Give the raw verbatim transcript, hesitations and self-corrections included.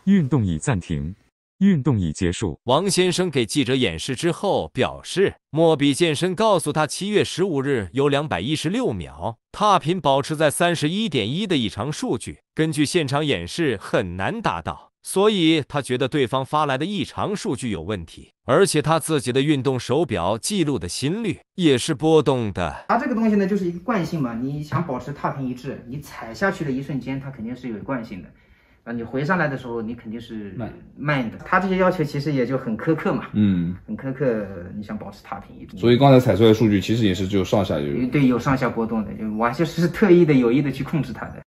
运动已暂停，运动已结束。 王先生给记者演示之后表示，莫比健身告诉他，七月十五日有两百一十六秒，踏频保持在 三十一点一 的异常数据，根据现场演示很难达到，所以他觉得对方发来的异常数据有问题，而且他自己的运动手表记录的心率也是波动的。 它这个东西呢，就是一个惯性嘛，你想保持踏频一致，你踩下去的一瞬间，它肯定是有惯性的。啊，你回上来的时候，你肯定是慢慢的。他这些要求其实也就很苛刻嘛，嗯，很苛刻。你想保持踏频一致， 所以刚才采出来的数据其实也是只有上下有对有上下波动的，就我就是特意的有意的去控制它的。